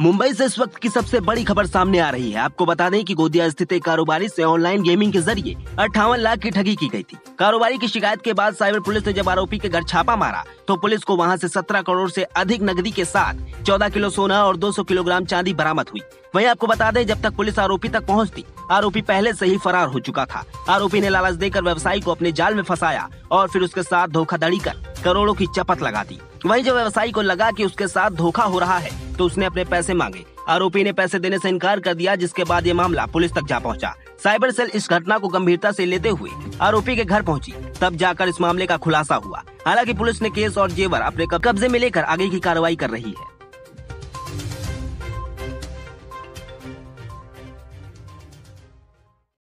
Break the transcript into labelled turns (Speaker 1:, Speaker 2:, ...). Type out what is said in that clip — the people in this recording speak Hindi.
Speaker 1: मुंबई से इस वक्त की सबसे बड़ी खबर सामने आ रही है। आपको बता दें कि गोंदिया स्थित एक कारोबारी से ऑनलाइन गेमिंग के जरिए 58 लाख की ठगी की गई थी। कारोबारी की शिकायत के बाद साइबर पुलिस ने जब आरोपी के घर छापा मारा तो पुलिस को वहां से 17 करोड़ से अधिक नकदी के साथ 14 किलो सोना और 200 किलोग्राम चांदी बरामद हुई। वहीं आपको बता दें, जब तक पुलिस आरोपी तक पहुंचती, आरोपी पहले से ही फरार हो चुका था। आरोपी ने लालच देकर व्यवसायी को अपने जाल में फंसाया और फिर उसके साथ धोखाधड़ी कर करोड़ों की चपत लगा दी। वहीं जब व्यवसायी को लगा कि उसके साथ धोखा हो रहा है तो उसने अपने पैसे मांगे। आरोपी ने पैसे देने से इनकार कर दिया, जिसके बाद ये मामला पुलिस तक जा पहुंचा। साइबर सेल इस घटना को गंभीरता से लेते हुए आरोपी के घर पहुंची, तब जाकर इस मामले का खुलासा हुआ। हालांकि पुलिस ने केस और जेवर अपने कब्जे में लेकर आगे की कार्रवाई कर रही है।